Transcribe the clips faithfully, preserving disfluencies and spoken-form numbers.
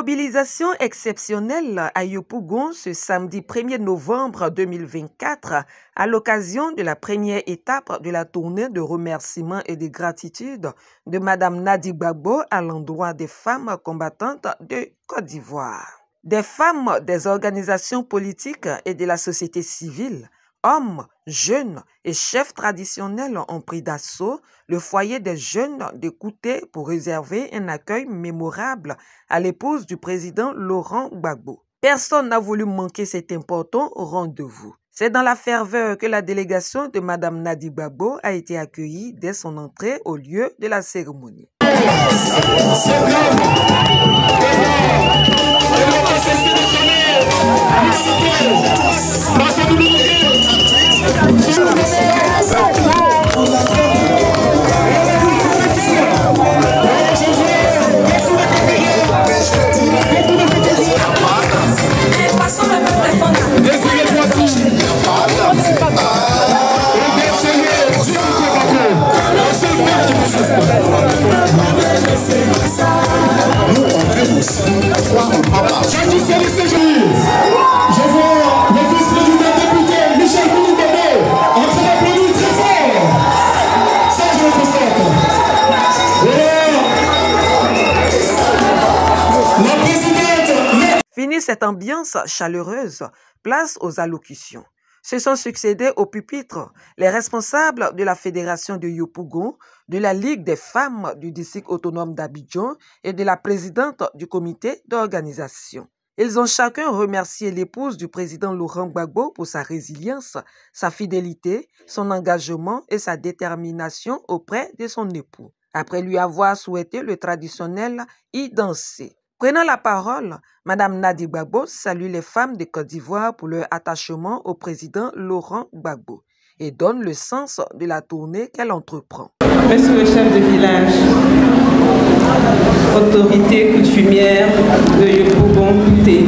mobilisation exceptionnelle à Yopougon ce samedi premier novembre deux mille vingt-quatre à l'occasion de la première étape de la tournée de remerciements et de gratitude de Madame Nadi Gbagbo à l'endroit des femmes combattantes de Côte d'Ivoire. Des femmes, des organisations politiques et de la société civile, hommes, jeunes et chefs traditionnels ont pris d'assaut le foyer des jeunes de Kouté pour réserver un accueil mémorable à l'épouse du président Laurent Gbagbo. Personne n'a voulu manquer cet important rendez-vous. C'est dans la ferveur que la délégation de Madame Nadi Gbagbo a été accueillie dès son entrée au lieu de la cérémonie. Fini cette ambiance chaleureuse, place aux allocutions. Se sont succédés au pupitre les responsables de la Fédération de Yopougon, de la Ligue des femmes du district autonome d'Abidjan et de la présidente du comité d'organisation. Ils ont chacun remercié l'épouse du président Laurent Gbagbo pour sa résilience, sa fidélité, son engagement et sa détermination auprès de son époux. Après lui avoir souhaité le traditionnel y danser. Prenant la parole, Madame Nadi Gbagbo salue les femmes de Côte d'Ivoire pour leur attachement au président Laurent Gbagbo et donne le sens de la tournée qu'elle entreprend. Monsieur le chef de village, autorité coutumière de Yopougon-Kouté,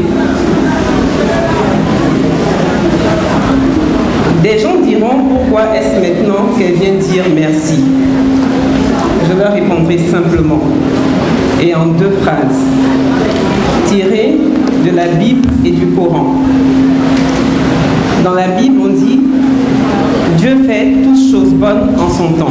des gens diront pourquoi est-ce maintenant qu'elle vient dire merci. Je leur répondrai simplement et en deux phrases, tirées de la Bible et du Coran. Dans la Bible, on dit « Dieu fait toutes choses bonnes en son temps ».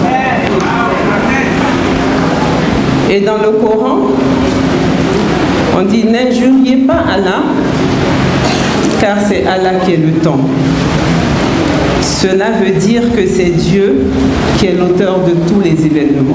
Et dans le Coran, on dit « N'injuriez pas Allah, car c'est Allah qui est le temps ». Cela veut dire que c'est Dieu qui est l'auteur de tous les événements.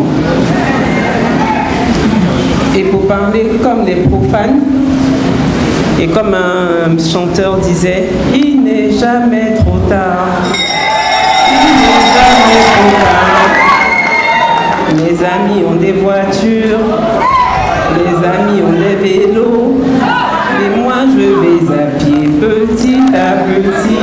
Et pour parler comme les profanes, et comme un chanteur disait, il n'est jamais trop tard, il n'est jamais trop tard. Mes amis ont des voitures, mes amis ont des vélos, et moi je vais à pied, petit à petit,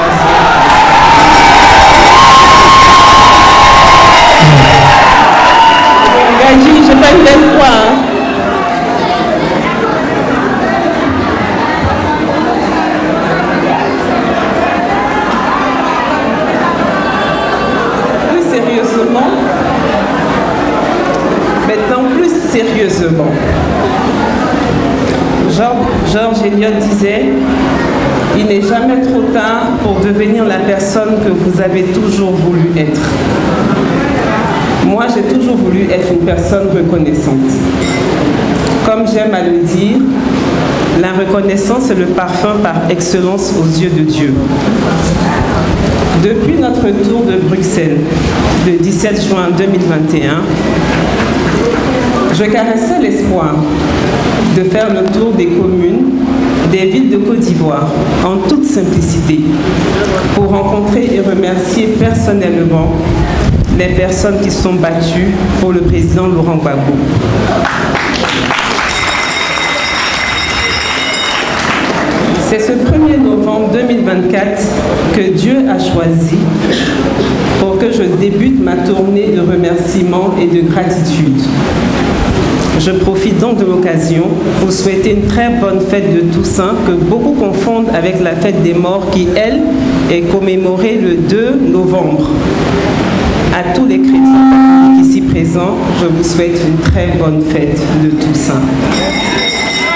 Gaji, je pas une belle fois. Hein. Plus sérieusement, maintenant plus sérieusement, Georges Eliot disait, il n'est jamais trop tard pour devenir la personne que vous avez toujours voulu être. Moi, j'ai toujours voulu être une personne reconnaissante. Comme j'aime à le dire, la reconnaissance est le parfum par excellence aux yeux de Dieu. Depuis notre tour de Bruxelles, le dix-sept juin deux mille vingt et un, je caressais l'espoir de faire le tour des communes, des villes de Côte d'Ivoire, en toute simplicité, pour rencontrer et remercier personnellement les personnes qui sont battues pour le président Laurent Gbagbo. C'est ce premier novembre deux mille vingt-quatre que Dieu a choisi pour que je débute ma tournée de remerciements et de gratitude. Je profite donc de l'occasion pour souhaiter une très bonne fête de Toussaint que beaucoup confondent avec la fête des morts qui, elle, est commémorée le deux novembre. À tous les chrétiens ici présents, je vous souhaite une très bonne fête de Toussaint.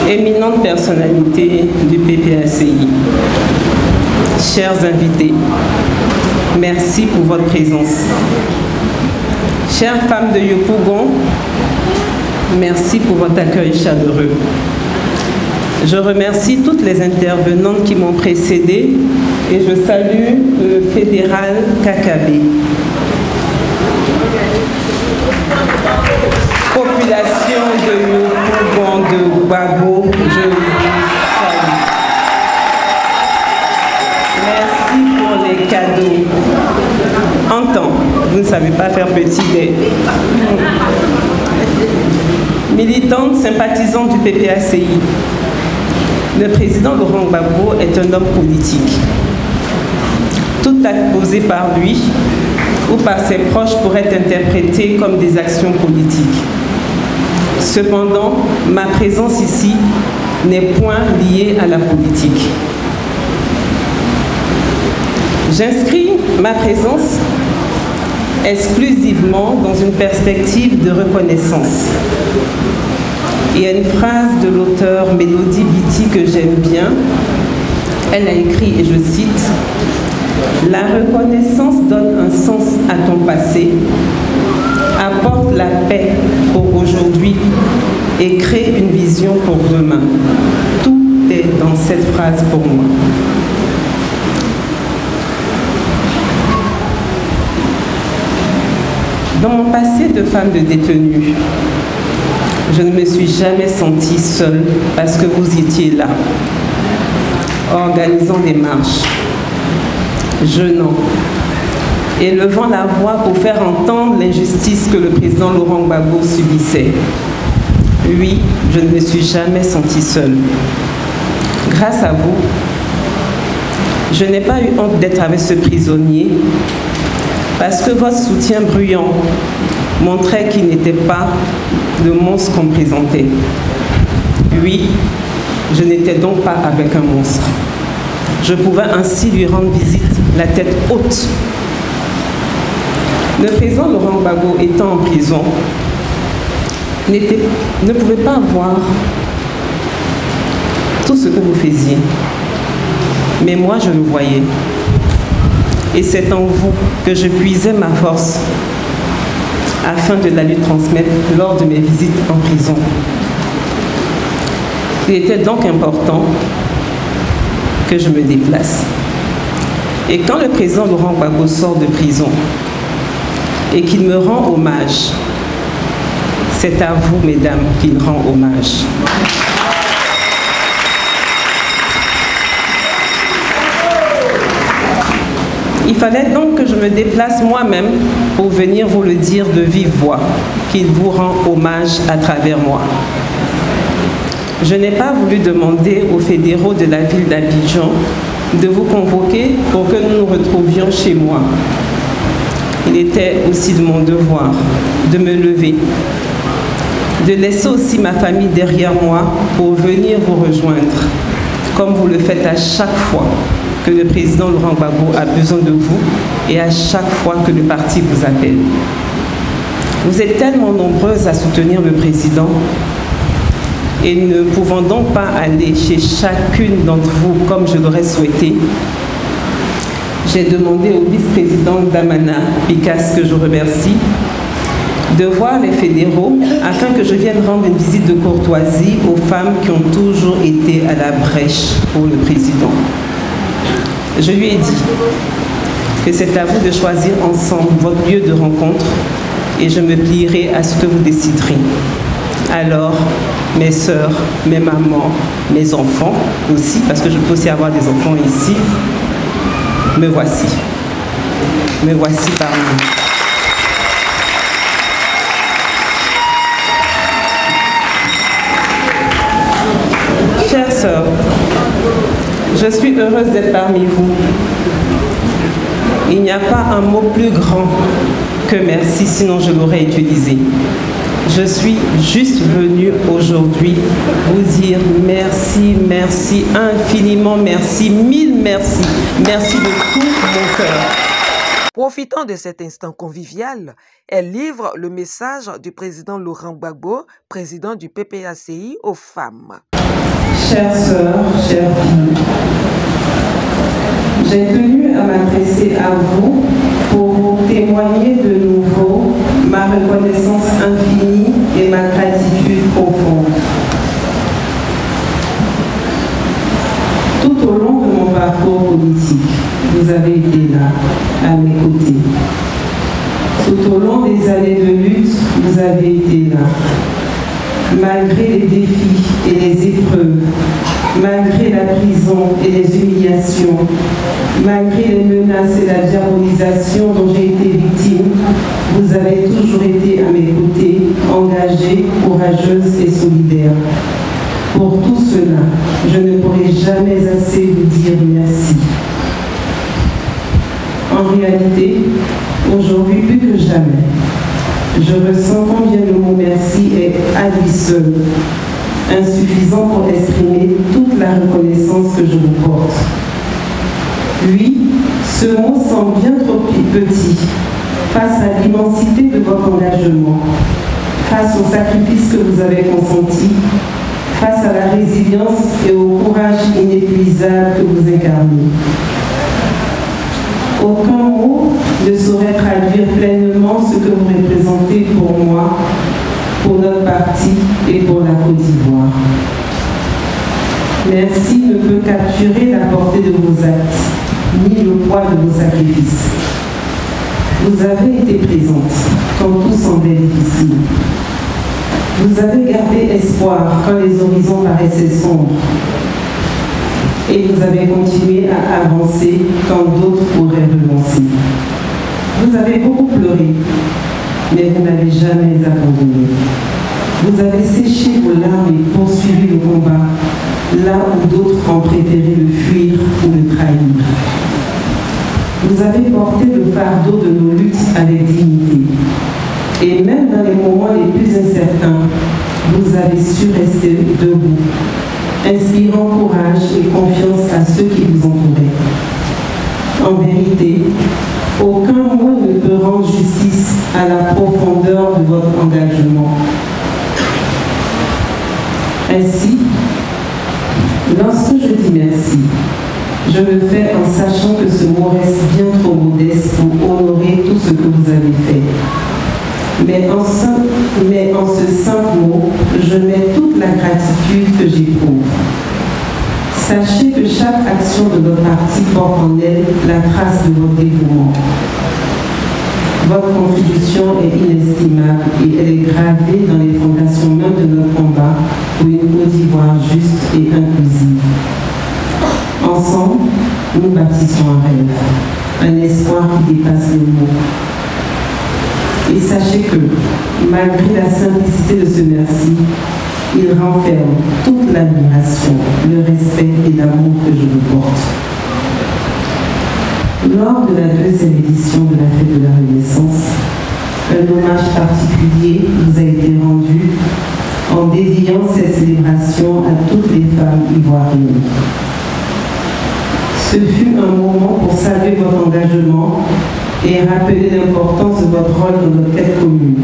éminentes personnalités du P P A C I, chers invités, merci pour votre présence. Chères femmes de Yopougon, merci pour votre accueil chaleureux. Je remercie toutes les intervenantes qui m'ont précédée et je salue le fédéral Kakabé. Population de Yopougon, de Gbagbo, je vous salue. Merci pour les cadeaux. Entends, vous ne savez pas faire petit lait. Militante, sympathisante du P P A C I, le président Laurent Gbagbo est un homme politique. Tout acte posé par lui ou par ses proches pourrait être interprété comme des actions politiques. Cependant, ma présence ici n'est point liée à la politique. J'inscris ma présence exclusivement dans une perspective de reconnaissance. Il y a une phrase de l'auteur Mélodie Biti que j'aime bien. Elle a écrit, et je cite, « La reconnaissance donne un sens à ton passé, apporte la paix pour aujourd'hui et crée une vision pour demain. » Tout est dans cette phrase pour moi. Dans mon passé de femme de détenue, je ne me suis jamais sentie seule parce que vous étiez là, organisant des marches, jeûnant et levant la voix pour faire entendre l'injustice que le président Laurent Gbagbo subissait. Oui, je ne me suis jamais sentie seule. Grâce à vous, je n'ai pas eu honte d'être avec ce prisonnier parce que votre soutien bruyant montrait qu'il n'était pas le monstre qu'on présentait. Oui, je n'étais donc pas avec un monstre. Je pouvais ainsi lui rendre visite, la tête haute. Le président Laurent Gbagbo, étant en prison, ne pouvait pas voir tout ce que vous faisiez. Mais moi, je le voyais. Et c'est en vous que je puisais ma force afin de la lui transmettre lors de mes visites en prison. Il était donc important que je me déplace. Et quand le président Laurent Gbagbo sort de prison et qu'il me rend hommage, c'est à vous, mesdames, qu'il rend hommage. Il fallait donc que je me déplace moi-même pour venir vous le dire de vive voix, qu'il vous rend hommage à travers moi. Je n'ai pas voulu demander aux fédéraux de la ville d'Abidjan de vous convoquer pour que nous nous retrouvions chez moi. Il était aussi de mon devoir de me lever, de laisser aussi ma famille derrière moi pour venir vous rejoindre, comme vous le faites à chaque fois que le président Laurent Gbagbo a besoin de vous et à chaque fois que le parti vous appelle. Vous êtes tellement nombreuses à soutenir le président et ne pouvant donc pas aller chez chacune d'entre vous comme je l'aurais souhaité, j'ai demandé au vice-président Damana Picasse, que je remercie, de voir les fédéraux afin que je vienne rendre une visite de courtoisie aux femmes qui ont toujours été à la brèche pour le président. Je lui ai dit que c'est à vous de choisir ensemble votre lieu de rencontre et je me plierai à ce que vous déciderez. Alors, mes sœurs, mes mamans, mes enfants aussi, parce que je peux aussi avoir des enfants ici, me voici. Me voici parmi vous. Chères sœurs, je suis heureuse d'être parmi vous. Il n'y a pas un mot plus grand que merci, sinon je l'aurais utilisé. Je suis juste venue aujourd'hui vous dire merci, merci, infiniment merci, mille merci. Merci de tout mon cœur. Profitant de cet instant convivial, elle livre le message du président Laurent Gbagbo, président du P P A C I, aux femmes. chères sœurs, chères filles, j'ai tenu à m'adresser à vous pour vous témoigner de nouveau ma reconnaissance infinie et ma gratitude profonde. Tout au long de mon parcours politique, vous avez été là, à mes côtés. Tout au long des années de lutte, vous avez été là. Malgré les défis et les épreuves, malgré la prison et les humiliations, malgré les menaces et la diabolisation dont j'ai été victime, vous avez toujours été à mes côtés, engagée, courageuse et solidaire. Pour tout cela, je ne pourrai jamais assez vous dire merci. En réalité, aujourd'hui plus que jamais, je ressens combien le mot merci est à lui seul insuffisant pour exprimer toute la reconnaissance que je vous porte. Oui, ce mot semble bien trop petit face à l'immensité de votre engagement, face au sacrifice que vous avez consenti, face à la résilience et au courage inépuisable que vous incarnez. Aucun mot ne saurait traduire pleinement ce que vous représentez pour moi, pour notre parti et pour la Côte d'Ivoire. Merci ne peut capturer la portée de vos actes, ni le poids de vos sacrifices. Vous avez été présente quand tout semblait difficile. Vous avez gardé espoir quand les horizons paraissaient sombres. Et vous avez continué à avancer quand d'autres pourraient renoncer. Vous avez beaucoup pleuré, mais vous n'avez jamais abandonné. Vous avez séché vos larmes et poursuivi le combat, là où d'autres ont préféré le fuir ou le trahir. Vous avez porté le fardeau de nos luttes avec dignité. Et même dans les moments les plus incertains, vous avez su rester debout, inspirant courage et confiance à ceux qui vous entouraient. En vérité, aucun mot ne peut rendre justice à la profondeur de votre engagement. Ainsi, lorsque je dis merci, je le fais en sachant que ce mot reste bien trop modeste pour honorer tout ce que vous avez fait. Mais en, ce, mais en ce simple mot, je mets toute la gratitude que j'éprouve. Sachez que chaque action de notre parti porte en elle la trace de votre dévouement. Votre contribution est inestimable et elle est gravée dans les fondations même de notre combat pour une Côte d'Ivoire juste et inclusive. Ensemble, nous bâtissons un rêve, un espoir qui dépasse les mots. Et sachez que, malgré la simplicité de ce merci, il renferme toute l'admiration, le respect et l'amour que je vous porte. Lors de la deuxième édition de la Fête de la Renaissance, un hommage particulier vous a été rendu en dédiant cette célébration à toutes les femmes ivoiriennes. Ce fut un moment pour saluer votre engagement et rappeler l'importance de votre rôle dans notre quête commune.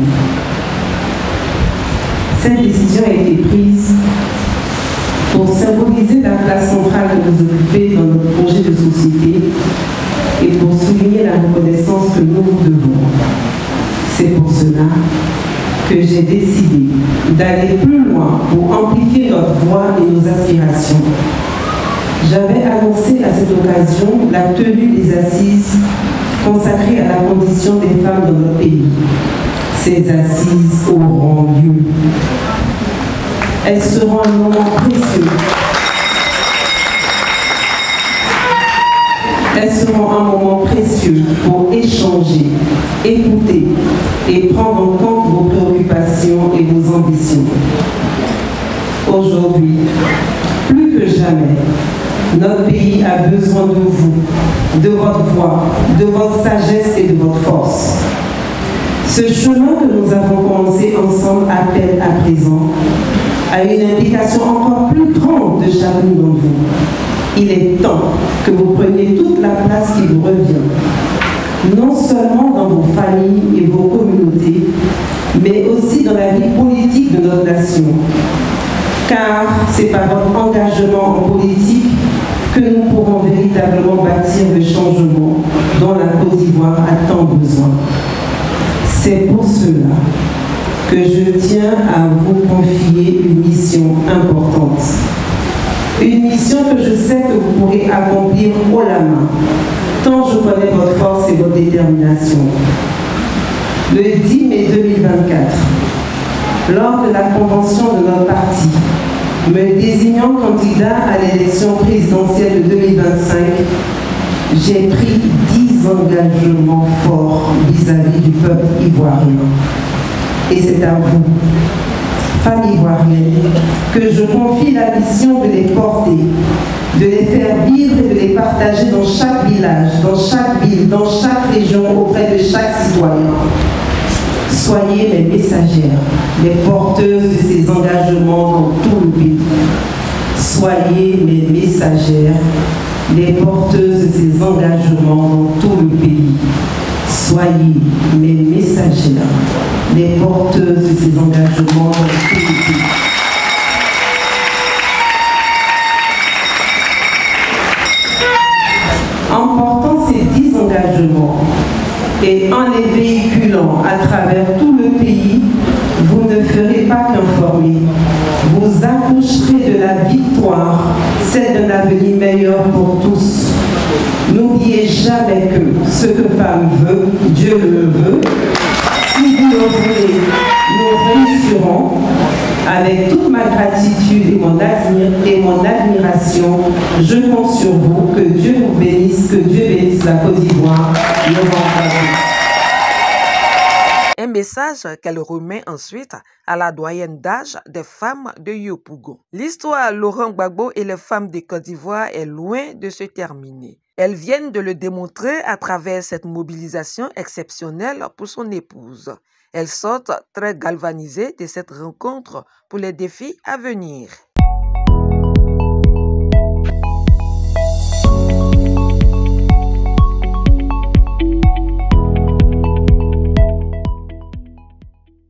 Cette décision a été prise pour symboliser la place centrale que vous occupez dans notre projet de société et pour souligner la reconnaissance que nous vous devons. C'est pour cela que j'ai décidé d'aller plus loin pour amplifier notre voix et nos aspirations. J'avais annoncé à cette occasion la tenue des assises consacrées à la condition des femmes dans notre pays. Ces assises auront lieu. Elles seront un moment précieux. Elles seront un moment précieux pour échanger, écouter et prendre en compte vos préoccupations et vos ambitions. Aujourd'hui, plus que jamais, notre pays a besoin de vous, de votre voix, de votre sagesse et de votre force. Ce chemin que nous avons commencé ensemble appelle à présent à une implication encore plus grande de chacun d'entre vous. Il est temps que vous preniez toute la place qui vous revient, non seulement dans vos familles et vos communautés, mais aussi dans la vie politique de notre nation. car c'est par votre engagement en politique que nous pourrons véritablement bâtir le changement dont la Côte d'Ivoire a tant besoin. C'est pour cela que je tiens à vous confier une mission importante. Une mission que je sais que vous pourrez accomplir haut la main, tant je connais votre force et votre détermination. Le dix mai deux mille vingt-quatre, lors de la convention de notre parti, me désignant candidat à l'élection présidentielle de deux mille vingt-cinq, j'ai pris dix engagements forts vis-à-vis du peuple ivoirien. Et c'est à vous, femmes ivoiriennes, que je confie la mission de les porter, de les faire vivre et de les partager dans chaque village, dans chaque ville, dans chaque région, auprès de chaque citoyen. Soyez mes messagères, les porteuses de ces engagements dans tout le pays. Soyez mes messagères, les porteuses de ces engagements dans tout le pays. Soyez mes messagères, les porteuses de ces engagements dans tout le pays. En portant ces dix engagements et en les véhiculant à travers tout le pays, vous ne ferez pas qu'informer. Vous accoucherez de la victoire, celle d'un avenir meilleur pour tous. N'oubliez jamais que ce que femme veut, Dieu le veut. Si vous le voulez, nous réussirons. Avec toute ma gratitude et mon, admir et mon admiration, je compte sur vous. Que Dieu vous bénisse, que Dieu bénisse la Côte d'Ivoire. Un message qu'elle remet ensuite à la doyenne d'âge des femmes de Yopougon. L'histoire Laurent Gbagbo et les femmes de Côte d'Ivoire est loin de se terminer. Elles viennent de le démontrer à travers cette mobilisation exceptionnelle pour son épouse. Elles sortent très galvanisées de cette rencontre pour les défis à venir.